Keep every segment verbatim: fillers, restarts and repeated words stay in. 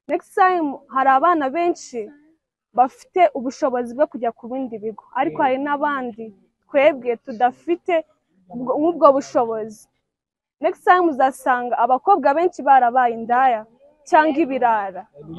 next time hari abana benshi bafite ubushobozi bwo kujya ku bindi bigo, ariko hari n'abandi twebwe tudafite nk'ubwo bushobozi. Next time uzasanga abakobwa benshi barabaye indaya cyangwa ibirara,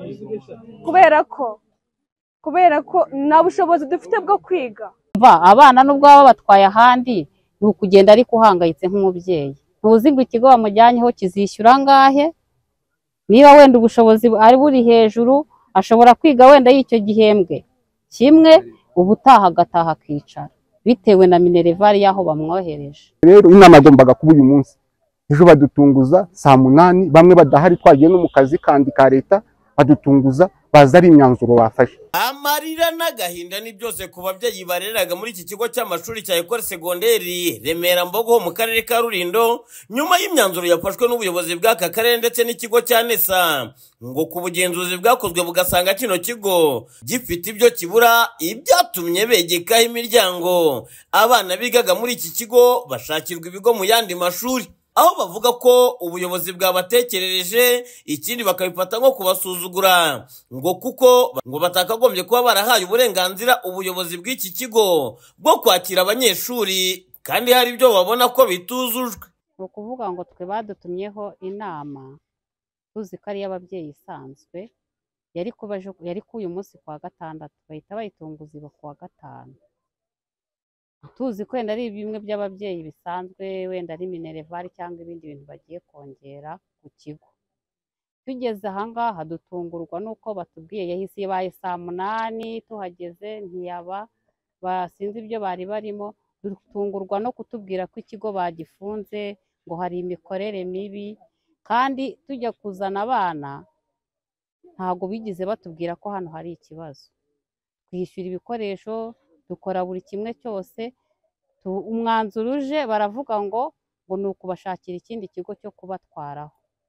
kubera ko kubera ko nta bushobozi dufite bwo kwiga. Abana nubwo baba batwaye ahandi ni ukugenda ariko uhangayitse nk'umubyeyi, ntuzi ngo ikigo bamujyanyeho kizishyura angahe. Niba wenda ubushobozi ari buri hejuru, ashobora kwiga wenda y'icyo gihembwe kimwe, ubutaha agataha akicara bitewe na minervari y'aho bamwohereje. Rero inama agombaga kuba uyu munsi, ejo badutunguza saa munani, bamwe badahari twagiye no mu kazi kandi ka leta badutunguza, baza ari imyanzuro bafashe. Amarira n'agahinda ni byose ku babyeyi bareraga muri iki kigo cy'amashuri cya Ecole Secondaire Remera Mbogo mu karere ka Rulindo, nyuma y'imyanzuro yafashwe n'ubuyobozi bw'aka karere ndetse n'ikigo cya Nesa, ngo ku bugenzuzi bwakozwe bugasanga kino kigo gifite ibyo kibura, ibyatumye begekaho imiryango abana bigaga muri iki kigo bashakirwa ibigo mu yandi mashuri, aho bavuga ko ubuyobozi bwabatekerereje, ikindi bakabifata nko kubasuzugura, ngo kuko ngo batakagombye kuba barahaye uburenganzira ubuyobozi bw'iki kigo bwo kwakira abanyeshuri kandi hari ibyo babona ko bituzujwe. Ni ukuvuga ngo twe badutumyeho inama tuzi ko ari iy'ababyeyi isanzwe, yari kuba yari ku uyu munsi kuwa gatandatu, bahita bayitunguza iba kuwa gatanu. Tuzi ko wenda ari bimwe by'ababyeyi bisanzwe, wenda ari minervari cyangwa ibindi bintu bagiye kongera ku kigo. Tugeze ahangaha dutungurwa nuko batubwiye yahise ibaye saa munani, tuhageze ntiyaba, basinze ibyo bari barimo. Dutungurwa no kutubwira ko ikigo bagifunze, ngo hari imikorere mibi, kandi tujya kuzana abana ntabwo bigize batubwira ko hano hari ikibazo. Twishyura ibikoresho, dukora buri kimwe cyose, umwanzuro uje baravuga ngo ngo ni ukubashakira ikindi kigo cyo kubatwaraho,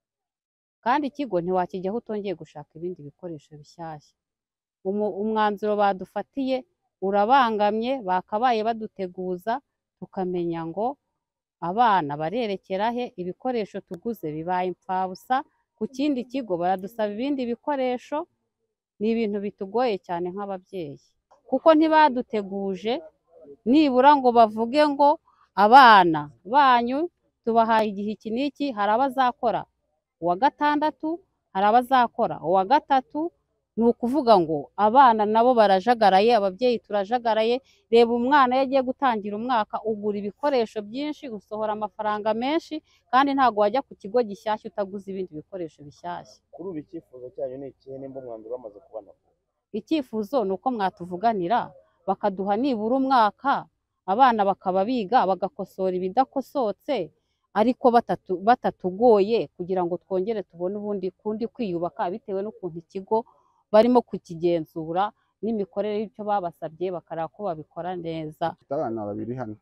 kandi ikigo ntiwakijyaho utongeye gushaka ibindi bikoresho bishyashya. Umwanzuro badufatiye urabangamye, bakabaye baduteguza tukamenya ngo abana barerekera he, ibikoresho tuguze bibaye impfabusa, ku kindi kigo baradusaba ibindi bikoresho. Ni ibintu bitugoye cyane nk'ababyeyi, kuko ntibaduteguje nibura ngo bavuge ngo abana banyu tubahaye igihe iki n'iki, hari abazakora uwa gatandatu, hari abazakora uwa gatatu. Ni ukuvuga ngo abana nabo barajagaraye, ababyeyi turajagaraye. Reba umwana iyo agiye gutangira umwaka ugura ibikoresho byinshi, usohora amafaranga menshi, kandi ntabwo wajya ku kigo gishyashya utaguze ibindi bikoresho bishyashya. Kuri ubu icyifuzo cyanyu ni ikihe nimba umwanzuro bamaze kubona? Icyifuzo ni uko mwatuvuganira bakaduha nibura umwaka, abana bakaba biga bagakosora ibidakosotse, ariko batatu batatugoye, kugira ngo twongere tubone ubundi kundi kwiyubaka bitewe n'ukuntu ikigo barimo kukigenzura n'imikorere y'icyo babasabye bakareba ko babikora neza. Abana babiri hano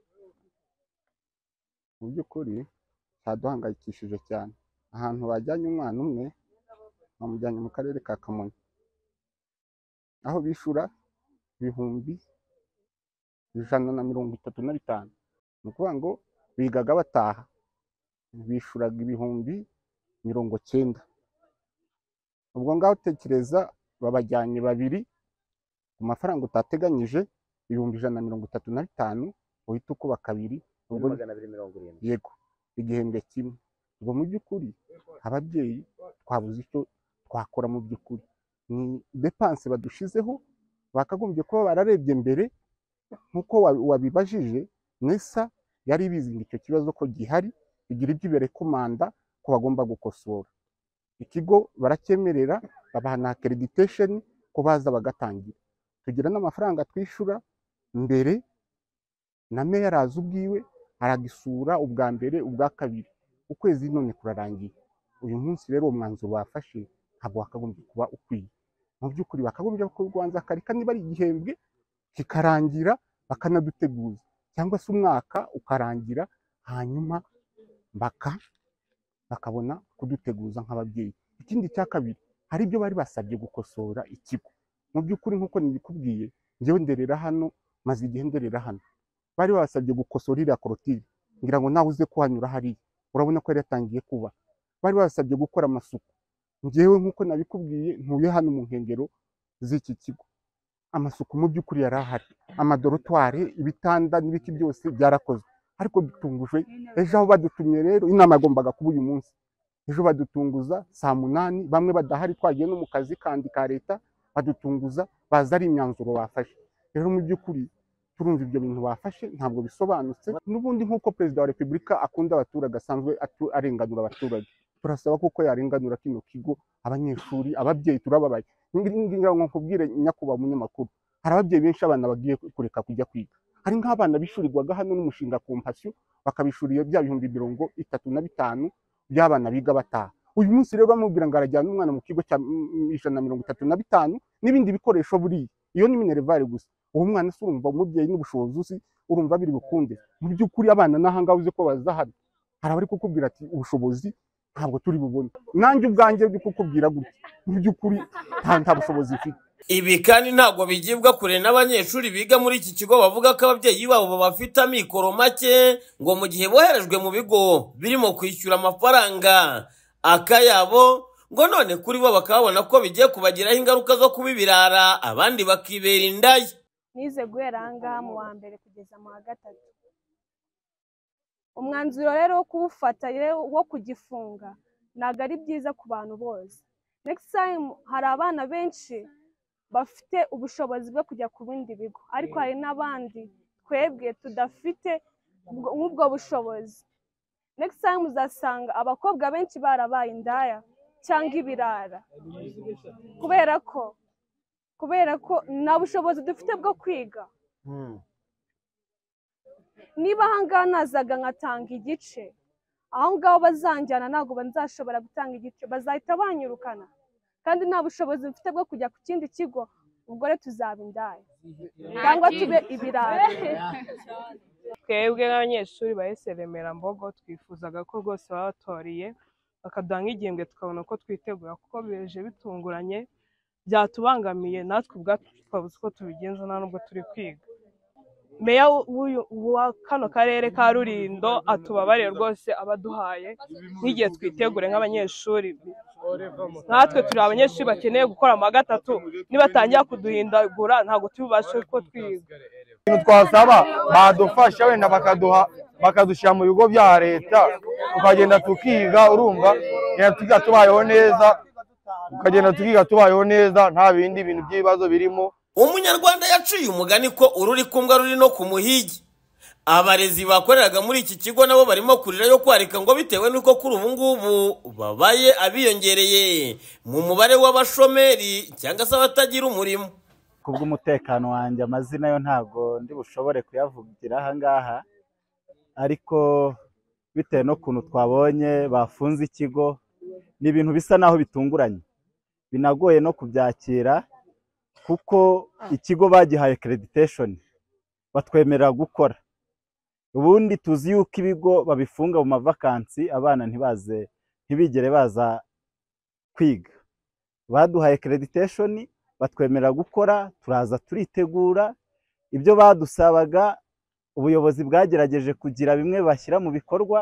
mu by'ukuri cyaduhangayikishije cyane. Ahantu bajyanye umwana umwe bamujyanye mu karere ka Kamonyi, aho bishura ibihumbi ijana na mirongo itatu na bitanu. Ni ukuvuga ngo bigaga bataha bishuraga ibihumbi mirongo cyenda. Ubwo ngaho tekereza babajyanye babiri ku mafaranga utateganyije ibihumbi ijana na mirongo itatu na bitanu, uhita ukuba kabiri, ubwo magana abiri mirongo irindwi. Yego, igihembwe kimwe. Ubwo mu by'ukuri ababyeyi twabuze icyo twakora. Mu by'ukuri ni depanse badushizeho, bakagombye kuba bararebye mbere nk'uko wabibajije. Nesa yari bizi icyo kibazo ko gihari, igira ibyo iberekomanda ko bagomba gukosora. Ikigo baracyemerera, babaha na accreditation ko baza bagatangira. Tugira n'amafaranga twishura mbere, na meya araza ubwiwe aragisura ubwa mbere ubwa kabiri, ukwezi none kurarangiye. Uyu munsi rero umwanzuro bafashe ntabwo wakagombye kuba ukwiye. Mu by'ukuri bakagombye kurwanza akarika niba ari igihembwe kikarangira bakanaduteguza, cyangwa se umwaka ukarangira hanyuma baka bakabona kuduteguza nk'ababyeyi. Ikindi cya kabiri, hari ibyo bari basabye gukosora ikigo. Mu by'ukuri nk'uko nibikubwiye, njyewe nderera hano, maze igihe nderera hano. Bari basabye gukosora iriya korotire, ngira ngo nawe uze kuhanyura hariya urabona ko yari yatangiye kuba. Bari basabye gukora amasuku, njyewe nk'uko nabikubwiye ntuye hano mu nkengero z'iki kigo, amasuku mu by'ukuri yari ahari, amadorotwari, ibitanda n'ibiki byose byarakozwe, ariko dutungujwe ejo aho badutumye rero, inama yagombaga kuba uyu munsi, ejo badutunguza saa munani, bamwe badahari twagiye no mu kazi kandi ka leta, badutunguza baza ari imyanzuro bafashe. Rero mu by'ukuri turumva ibyo bintu bafashe ntabwo bisobanutse, n'ubundi nk'uko perezida wa repubulika akunda abaturage asanzwe arenganura abaturage, turasaba kuko yarenganura kino kigo, abanyeshuri, ababyeyi turababaye. Ngira ngo nkubwire nyakubahwa umunyamakuru, hari ababyeyi benshi abana bagiye kureka kujya kwiga, hari nk'abana bishurirwaga hano n'umushinga Compassion, bakabishuriye bya bihumbi mirongo itatu na bitanu by'abana biga bataha. Uyu munsi rero bamubwira ngo arajyana umwana mu kigo cya ijana na mirongo itatu na bitanu n'ibindi bikoresho buriya, iyo ni minerval gusa. Uwo mwana se urumva umubyeyi n'ubushobozi uzi, urumva biri bukunde? Mu by'ukuri abana n'ahangaha uzi ko bazahari, hari abari kukubwira ati ubushobozi ntabwo turi bubone, nanjye ubwanjye ndi kukubwira gutya, mu by'ukuri nta bushobozi mfite. Ibi kandi ntabwo bigibwa kure n'abanyeshuri biga muri iki kigo bavuga ko ababyeyi babo bafite amikoro make, ngo mu gihe boherejwe mu bigo birimo kwishyura amafaranga akayabo, ngo none kuri bo bakabona ko bigiye kubagiraho ingaruka zo kuba ibirara, abandi bakibera indaya. Nize guhera ahangaha mu wa mbere kugeza mu wa gatatu. Umwanzuro rero wo kuwufata wo kugifunga ntabwo ari byiza ku bantu bose. Next time hari abana benshi bafite ubushobozi bwo kujya ku bindi bigo, ariko hari n'abandi twebwe tudafite nk'ubwo bushobozi. Next time uzasanga abakobwa benshi barabaye indaya cyangwa ibirara, kubera ko kubera ko nta bushobozi dufite bwo kwiga. Niba ahangaha nazaga nkatanga igice, aho ngaho bazanjyana ntabwo bazashobora gutanga igice, bazahita banyirukana, kandi nta bushobozi mfite bwo kujya ku kindi kigo, ubwo rero tuzaba indaya cyangwa tube ibirara. Twebwe nk'abanyeshuri ba E S Remera Mbogo twifuzaga ko rwose babatoriye bakaduha nk'igihembwe tukabona ko twitegura, kuko bije bitunguranye, byatubangamiye, natwe ubwacu twabuze uko tubigenza nta nubwo turi kwiga. Meya wa kano karere ka Rulindo atubabarire rwose abaduhaye nk'igihe twitegure nk'abanyeshuri. Natwe turi abanyeshuri bakeneye gukora ama gatatu, nibatangira kuduhindagura ntabwo tubashe ko twiga. Ibintu twasaba badufasha wenda bakaduha bakadushyira mu bigo bya leta, tukagenda tukiga, urumva tukiga tubayeho neza, tukagenda tukiga tubayeho neza nta bindi bintu by'ibibazo birimo. Umunyarwanda yaciye umugani ko ururi kumbwa ruri no ku muhigi. Abarezi bakoreraga muri iki kigo nabo barimo kurira yo kwarika, ngo bitewe nuko kuri ubu ngubu babaye abiyongereye mu mubare w'abashomeri cyangwa se abatagira umurimo. Kubw'umutekano wanjye amazina yo ntabwo ndi bushobore kuyavugira aha ngaha, ariko bitewe n'ukuntu twabonye bafunze ikigo, ni ibintu bisa naho bitunguranye, binagoye no kubyakira, kuko ikigo bagihaye accreditation, batwemerera gukora. Ubundi tuzi yuko ibigo babifunga mu mavakansi abana ntibaze ntibigere baza kwiga. Baduhaye accreditation, batwemerera gukora, turaza turitegura. Ibyo badusabaga ubuyobozi bwagerageje kugira bimwe bashyira mu bikorwa,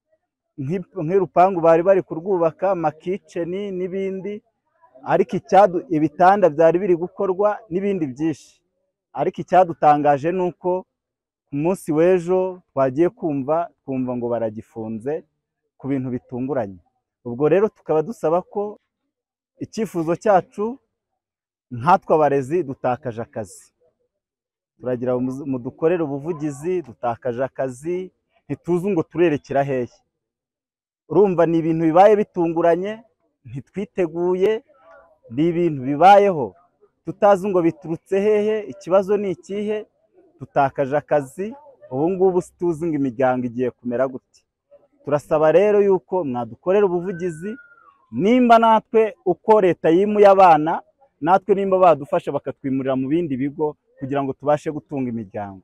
nk'irupangu bari bari kurwubaka, amakiceni n'ibindi, ariko icyadu ibitanda byari biri gukorwa n'ibindi byinshi. Ariko icyadutangaje nuko ku munsi w'ejo twagiye kumva twumva ngo baragifunze ku bintu bitunguranye. Ubwo rero tukaba dusaba ko icyifuzo cyacu nkatwe abarezi dutakaje akazi, turagira mu dukorera ubuvugizi, dutakaje akazi, ntituzi ngo turerekera hehe. Urumva ni ibintu bibaye bitunguranye, ntitwiteguye, ni ibintu bibayeho tutazi ngo biturutse hehe, ikibazo ni ikihe, dutakaje akazi, ubu ngubu tuzi ngo imiryango igiye kumera gute. Turasaba rero yuko mwadukorera ubuvugizi, nimba natwe uko leta yimuye abana, natwe nimba badufasha bakatwimurira mu bindi bigo kugira ngo tubashe gutunga imiryango.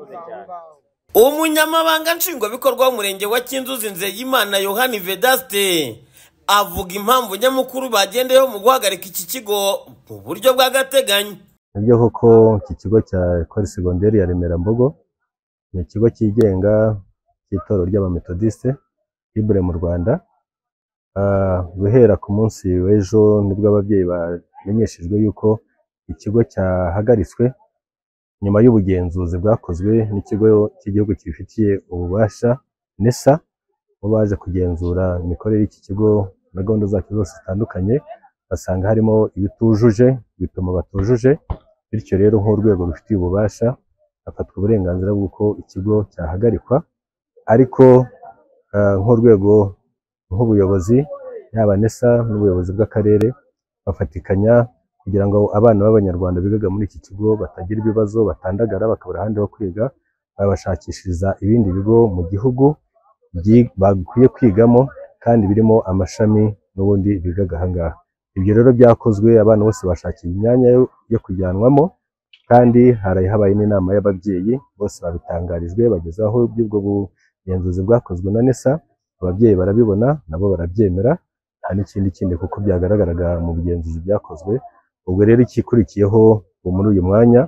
Umunyamabanga nshingwabikorwa w'umurenge wa Kinzuzi Nzeyimana Yohani Vedaste avuga impamvu nyamukuru bagendeyeho mu guhagarika iki kigo mu buryo bw'agateganyo. Nibyo koko iki kigo cya Ecole Secondaire ya Remera Mbogo ni ikigo cyigenga cy'itorero ry'abametodiste Bible mu Rwanda, guhera ku munsi w'ejo nibwo ababyeyi bamenyeshejwe yuko ikigo cyahagaritswe nyuma y'ubugenzuzi bwakozwe n'ikigo cy'igihugu kibifitiye ububasha nesa, bo baje kugenzura imikorere y'iki kigo na gahunda zacyo zose zitandukanye, basanga harimo ibitujuje, ibipimo batujuje, bityo rero nk'urwego rufitiye ububasha hafatwa uburenganzira bw'uko ikigo cyahagarikwa, ariko nk'urwego nk'ubuyobozi yaba nesa n'ubuyobozi bw'akarere bafatikanya kugira ngo abana b'Abanyarwanda bigaga muri iki kigo batagira ibibazo, batandagara bakabura ahandi ho kwiga, babashakishiriza ibindi bigo mu gihugu bakwiye kwigamo kandi birimo amashami n'ubundi bigaga ahangaha. Ibyo rero byakozwe, abana bose bashakiye imyanya yo kujyanwamo kandi hari habaye n'inama y'ababyeyi, bose babitangarijwe bageze aho by'ubwo bugenzuzi bwakozwe na nesa, ababyeyi barabibona nabo barabyemera, nta n'ikindi kindi kuko byagaragaraga mu bugenzuzi byakozwe. Ubwo rero ikikurikiyeho muri uyu mwanya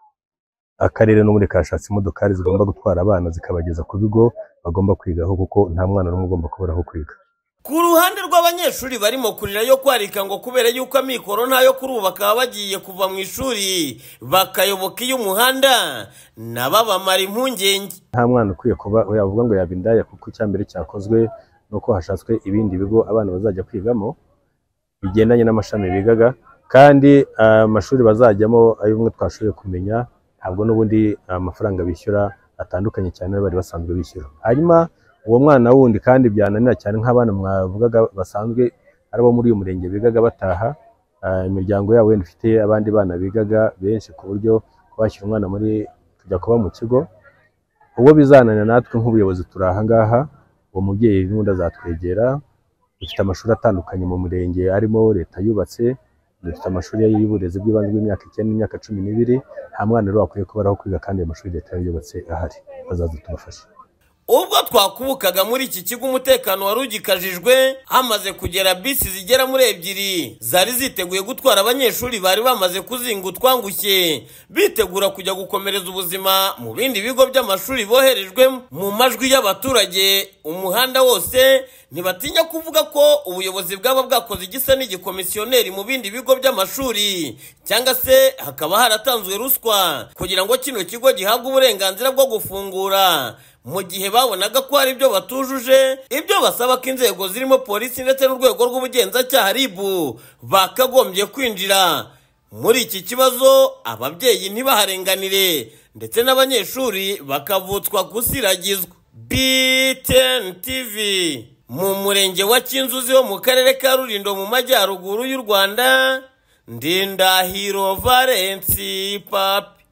akarere n'ubundi kashatse imodokari zigomba gutwara abana zikabageza ku bigo bagomba kwigaho, kuko nta mwana n'umwe ugomba kubura aho kwiga. Ku ruhande rw'abanyeshuri barimo kurira yo kwarika ngo kubera yuko amikoro ntayo kuri ubu bakaba bagiye kuva mu ishuri bakayoboka iy'umuhanda, nabo bamara impungenge. Nta mwana ukwiye kuba yavuga ngo yaba indaya, kuko icyambere cyakozwe nuko hashatswe ibindi bigo abana bazajya kwigamo bigendanye n'amashami bigaga, kandi amashuri bazajyamo ayo umwe twashoboye kumenya ntabwo n'ubundi amafaranga bishyura atandukanye cyane bari basanzwe bishyura. Hanyuma uwo mwana wundi kandi byananira cyane nk'abana mwavugaga basanzwe arabo muri uyu murenge bigaga bataha, imiryango yabo wenda ifite abandi bana bigaga benshi ku buryo kubashyira umwana muri kujya kuba mu kigo, ubwo bizanana natwe nk'ubuyobozi turi aha ngaha, uwo mubyeyi n'undi azatwegera. Dufite amashuri atandukanye mu murenge arimo leta yubatse, dufite amashuri y'uburezi bw'ibanze bw'imyaka icyenda n'imyaka cumi n'ibiri, nta mwana rero akwiye kuba aho kwiga kandi amashuri leta yubatse ahari, bazaza tubafashe. Ubwo twakubukaga muri iki kigo umutekano wari ugikajijwe, hamaze kugera bisi zigera muri ebyiri zari ziteguye gutwara abanyeshuri bari bamaze kuzinga utwangushye bitegura kujya gukomereza ubuzima mu bindi bigo by'amashuri boherejwemo. Mu majwi y'abaturage umuhanda wose ntibatinya kuvuga ko ubuyobozi bwaba bwakoze igisa n'igikomisiyoneri mu bindi bigo by'amashuri, cyangwa se hakaba haratanzwe ruswa kugira ngo kino kigo gihabwe uburenganzira bwo gufungura, mu gihe babonaga ko hari ibyo batujuje, ibyo basaba ko inzego zirimo polisi ndetse n'urwego rw'ubugenzacyaha R I B bakagombye kwinjira muri iki kibazo, ababyeyi ntibaharenganire ndetse n'abanyeshuri bakavutswa gusiragizwa. B T N T V mu murenge wa Kinzuzi wo mu karere ka Rulindo mu majyaruguru y'u Rwanda, Ndindahiro Valence Papi.